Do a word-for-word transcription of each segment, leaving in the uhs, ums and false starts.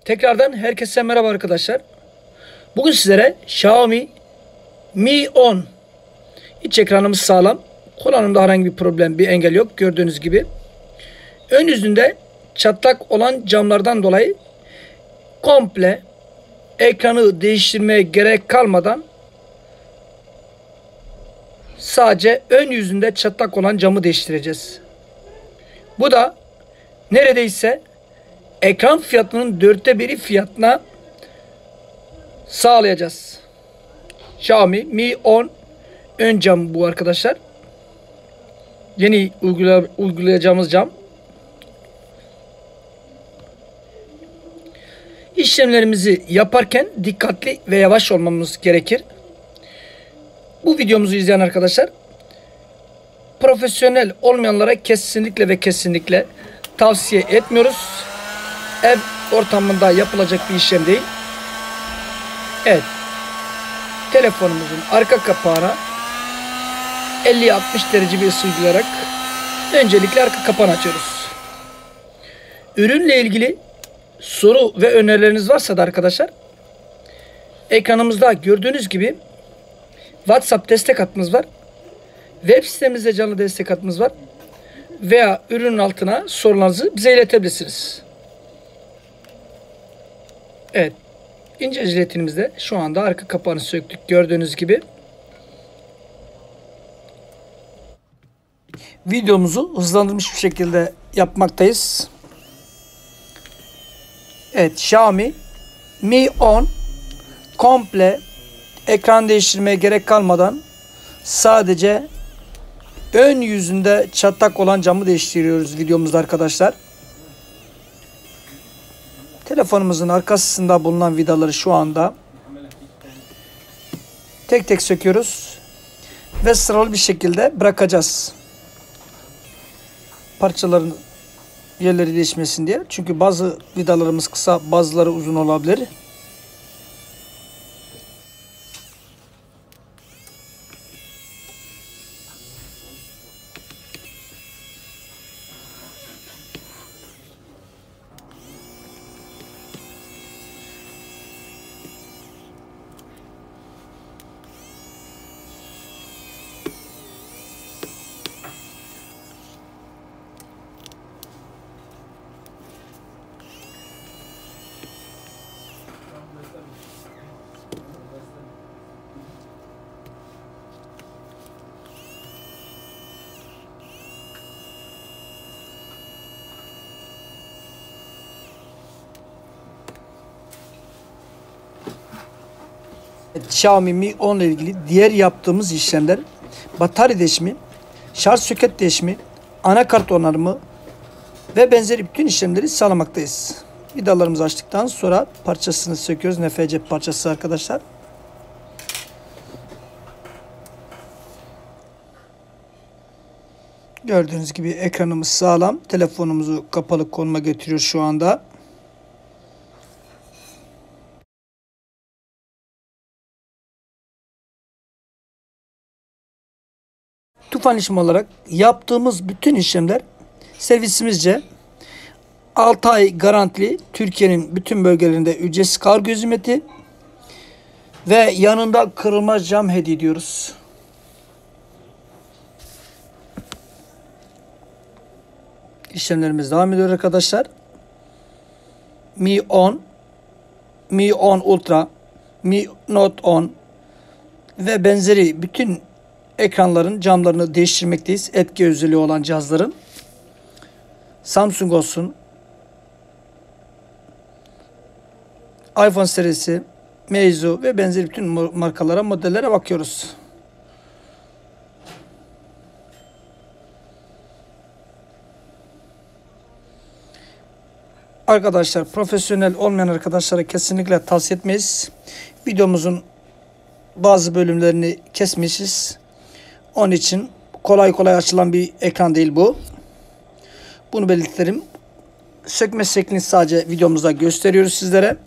Tekrardan herkese merhaba arkadaşlar. Bugün sizlere Xiaomi Mi on. İç ekranımız sağlam. Kullanımda herhangi bir problem, bir engel yok. Gördüğünüz gibi. Ön yüzünde çatlak olan camlardan dolayı komple ekranı değiştirmeye gerek kalmadan sadece ön yüzünde çatlak olan camı değiştireceğiz. Bu da neredeyse ekran fiyatının dörtte biri fiyatına sağlayacağız. Xiaomi Mi on ön cam bu arkadaşlar. Yeni uygula uygulayacağımız cam. İşlemlerimizi yaparken dikkatli ve yavaş olmamız gerekir. Bu videomuzu izleyen arkadaşlar profesyonel olmayanlara kesinlikle ve kesinlikle tavsiye etmiyoruz. Ev ortamında yapılacak bir işlem değil. Evet. Telefonumuzun arka kapağına elli altmış derece bir ısı uygulayarak öncelikle arka kapağını açıyoruz. Ürünle ilgili soru ve önerileriniz varsa da arkadaşlar ekranımızda gördüğünüz gibi WhatsApp destek hattımız var. Web sitemizde canlı destek hattımız var. Veya ürünün altına sorularınızı bize iletebilirsiniz. Evet. İnce jiletimizde şu anda arka kapağını söktük. Gördüğünüz gibi. Videomuzu hızlandırmış bir şekilde yapmaktayız. Evet. Xiaomi Mi on komple ekran değiştirmeye gerek kalmadan sadece ön yüzünde çatlak olan camı değiştiriyoruz videomuzda arkadaşlar. Telefonumuzun arkasında bulunan vidaları şu anda tek tek söküyoruz ve sıralı bir şekilde bırakacağız. Parçaların yerleri değişmesin diye. Çünkü bazı vidalarımız kısa, bazıları uzun olabilir. Xiaomi Mi on ile ilgili diğer yaptığımız işlemler batarya değişimi, şarj soket değişimi, anakart onarımı ve benzeri bütün işlemleri sağlamaktayız. Vidalarımızı açtıktan sonra parçasını söküyoruz. N F C parçası arkadaşlar. Gördüğünüz gibi ekranımız sağlam. Telefonumuzu kapalı konuma getiriyor şu anda. Tufan işlem olarak yaptığımız bütün işlemler servisimizce altı ay garantili, Türkiye'nin bütün bölgelerinde ücretsiz kargo hizmeti ve yanında kırılma cam hediye ediyoruz. İşlemlerimiz devam ediyor arkadaşlar. Mi on, Mi on Ultra, Mi Note on ve benzeri bütün ekranların camlarını değiştirmekteyiz. Etki özelliği olan cihazların. Samsung olsun, iPhone serisi, Meizu ve benzeri bütün markalara, modellere bakıyoruz. Arkadaşlar, profesyonel olmayan arkadaşlara kesinlikle tavsiye etmeyiz. Videomuzun bazı bölümlerini kesmişiz. Onun için kolay kolay açılan bir ekran değil bu. Bunu belirtelim. Sökme şeklini sadece videomuzda gösteriyoruz sizlere.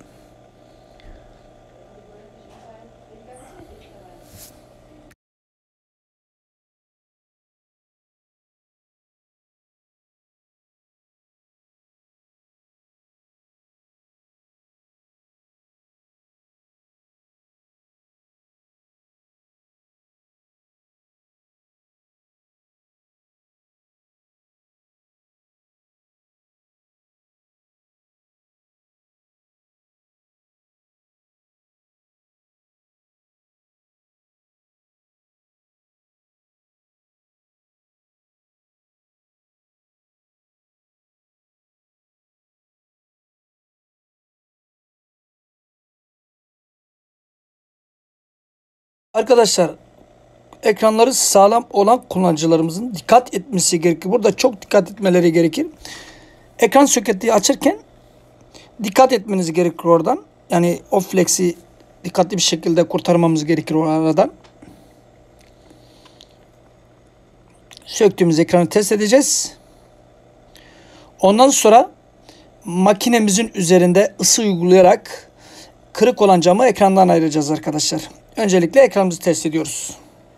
Arkadaşlar, ekranları sağlam olan kullanıcılarımızın dikkat etmesi gerekir. Burada çok dikkat etmeleri gerekir. Ekran soketi açarken dikkat etmeniz gerekir oradan. Yani o flex'i dikkatli bir şekilde kurtarmamız gerekir oradan. Söktüğümüz ekranı test edeceğiz. Ondan sonra makinemizin üzerinde ısı uygulayarak kırık olan camı ekrandan ayıracağız arkadaşlar. Öncelikle ekranımızı test ediyoruz.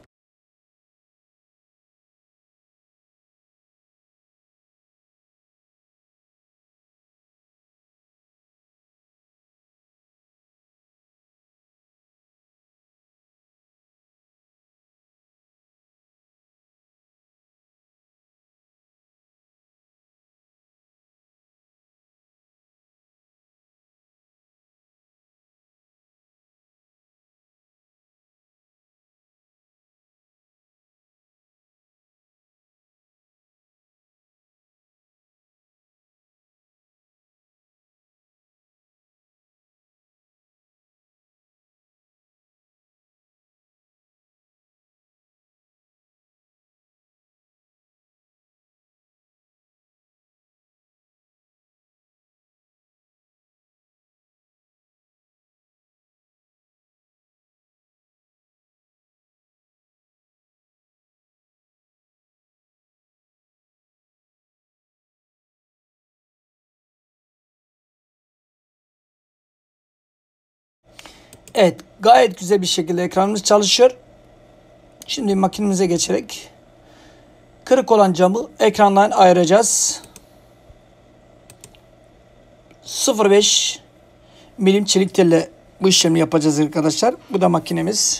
Evet, gayet güzel bir şekilde ekranımız çalışıyor. Şimdi makinemize geçerek kırık olan camı ekrandan ayıracağız. sıfır virgül beş milim çelik telle bu işlemi yapacağız arkadaşlar. Bu da makinemiz.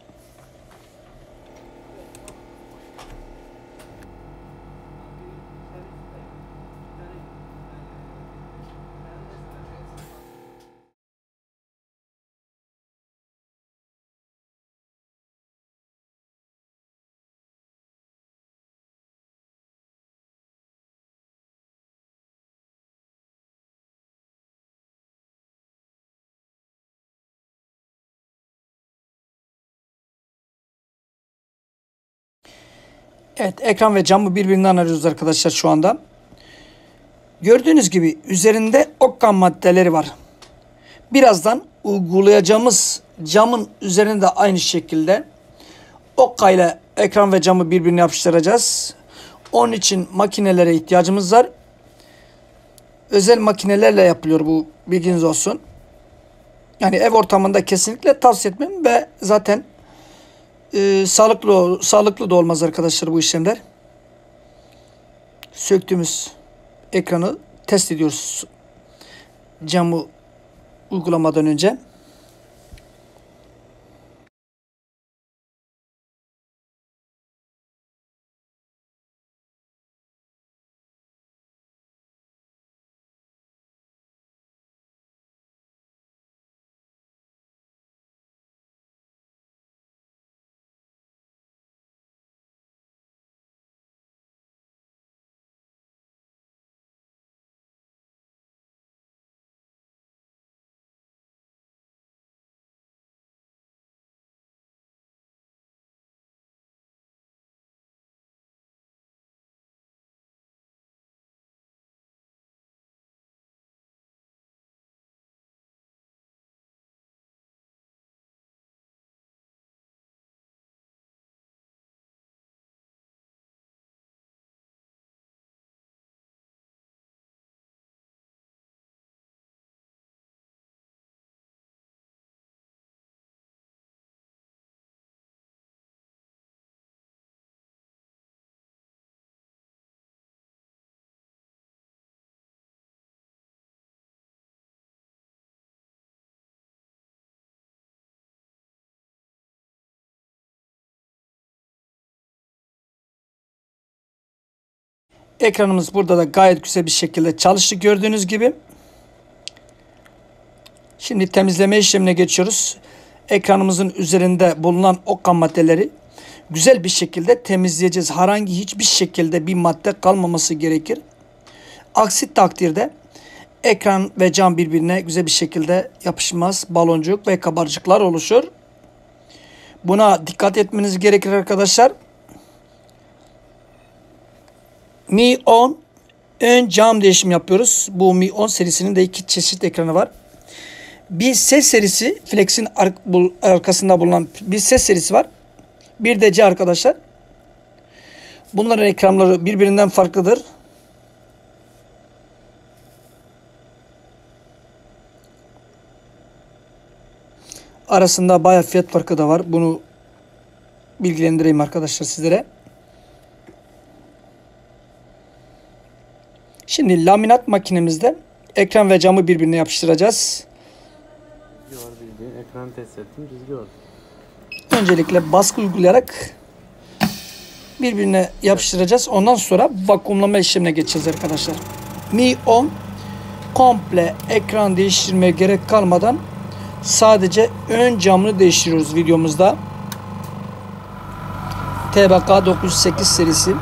Evet, ekran ve camı birbirinden arıyoruz arkadaşlar şu anda. Gördüğünüz gibi üzerinde okkan maddeleri var. Birazdan uygulayacağımız camın üzerinde aynı şekilde okka ile ekran ve camı birbirine yapıştıracağız. Onun için makinelere ihtiyacımız var. Özel makinelerle yapılıyor bu, bilginiz olsun. Yani ev ortamında kesinlikle tavsiye etmem ve zaten e, sağlıklı sağlıklı da olmaz arkadaşlar bu işlemler. Söktüğümüz ekranı test ediyoruz camı uygulamadan önce. Ekranımız burada da gayet güzel bir şekilde çalıştı gördüğünüz gibi. Şimdi temizleme işlemine geçiyoruz. Ekranımızın üzerinde bulunan okka maddeleri güzel bir şekilde temizleyeceğiz. Herhangi hiçbir şekilde bir madde kalmaması gerekir. Aksi takdirde ekran ve cam birbirine güzel bir şekilde yapışmaz. Baloncuk ve kabarcıklar oluşur. Buna dikkat etmeniz gerekir arkadaşlar. Mi on ön cam değişim yapıyoruz. Bu Mi on serisinin de iki çeşit ekranı var. Bir ses serisi, Flex'in ar arkasında bulunan bir ses serisi var. Bir de C arkadaşlar. Bunların ekranları birbirinden farklıdır. Arasında bayağı fiyat farkı da var. Bunu bilgilendireyim arkadaşlar sizlere. Şimdi laminat makinemizde ekran ve camı birbirine yapıştıracağız. Ekranı test ettim, düzgün oldu. Öncelikle baskı uygulayarak birbirine yapıştıracağız. Ondan sonra vakumlama işlemine geçeceğiz arkadaşlar. Mi on komple ekran değiştirmeye gerek kalmadan sadece ön camını değiştiriyoruz videomuzda. T B K dokuz yüz sekiz serisi.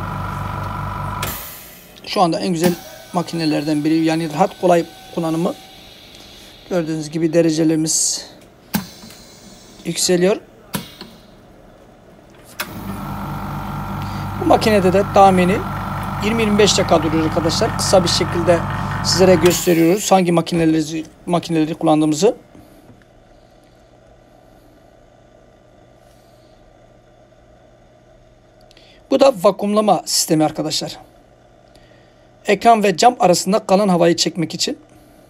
Şu anda en güzel makinelerden biri. Yani rahat, kolay kullanımı. Gördüğünüz gibi derecelerimiz yükseliyor. Bu makinede de tahmini yirmi yirmi beş dakika duruyor arkadaşlar. Kısa bir şekilde sizlere gösteriyoruz hangi makineleri, makineleri kullandığımızı. Bu da vakumlama sistemi arkadaşlar. Ekran ve cam arasında kalan havayı çekmek için.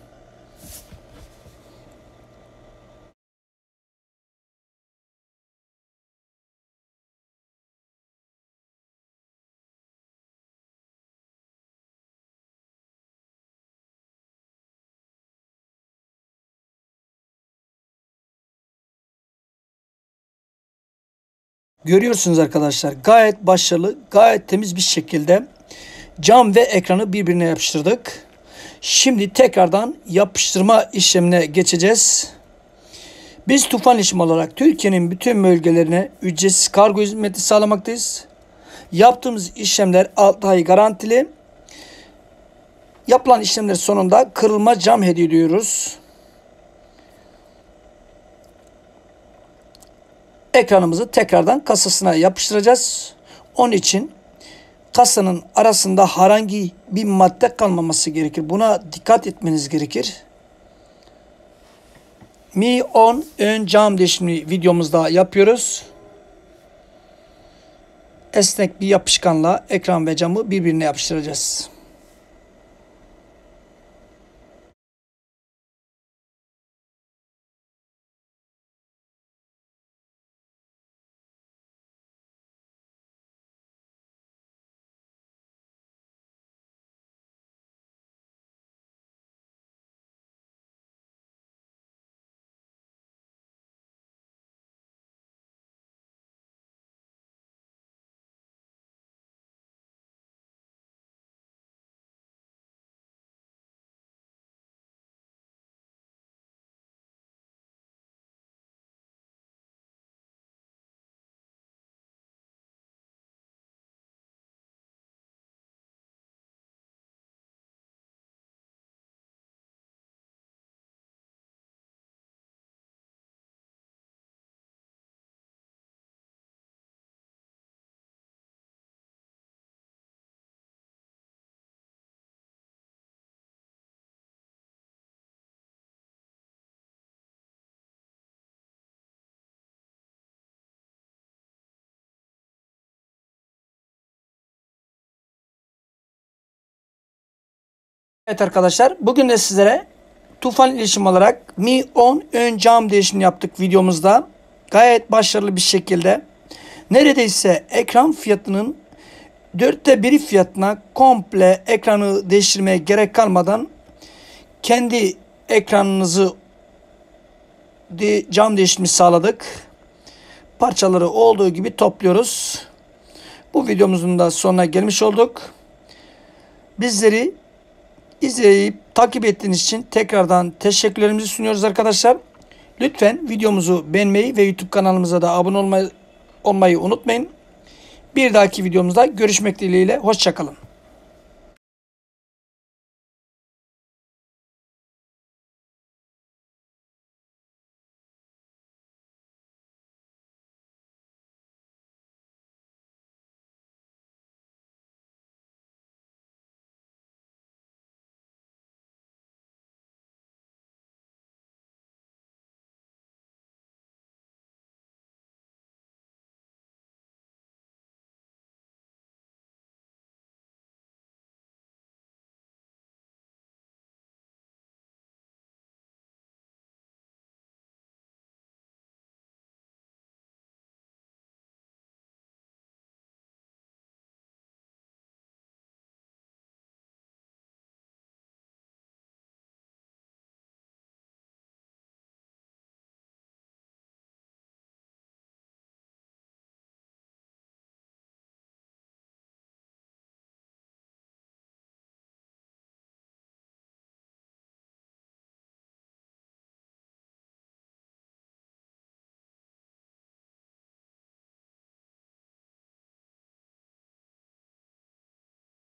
Görüyorsunuz arkadaşlar, gayet başarılı, gayet temiz bir şekilde cam ve ekranı birbirine yapıştırdık. Şimdi tekrardan yapıştırma işlemine geçeceğiz. Biz Tufan İşim olarak Türkiye'nin bütün bölgelerine ücretsiz kargo hizmeti sağlamaktayız. Yaptığımız işlemler altı ay garantili. Yapılan işlemler sonunda kırılma cam hediye ediyoruz. Ekranımızı tekrardan kasasına yapıştıracağız. Onun için kasanın arasında herhangi bir madde kalmaması gerekir. Buna dikkat etmeniz gerekir. Mi on ön cam değişimi videomuzda yapıyoruz. Esnek bir yapışkanla ekran ve camı birbirine yapıştıracağız. Evet arkadaşlar, bugün de sizlere Tufan İletişim olarak Mi on ön cam değişimini yaptık videomuzda. Gayet başarılı bir şekilde neredeyse ekran fiyatının dörtte biri fiyatına komple ekranı değiştirmeye gerek kalmadan kendi ekranınızı de cam değişimi sağladık. Parçaları olduğu gibi topluyoruz. Bu videomuzun da sonuna gelmiş olduk. Bizleri İzleyip takip ettiğiniz için tekrardan teşekkürlerimizi sunuyoruz arkadaşlar. Lütfen videomuzu beğenmeyi ve YouTube kanalımıza da abone olmayı, olmayı unutmayın. Bir dahaki videomuzda görüşmek dileğiyle. Hoşça kalın.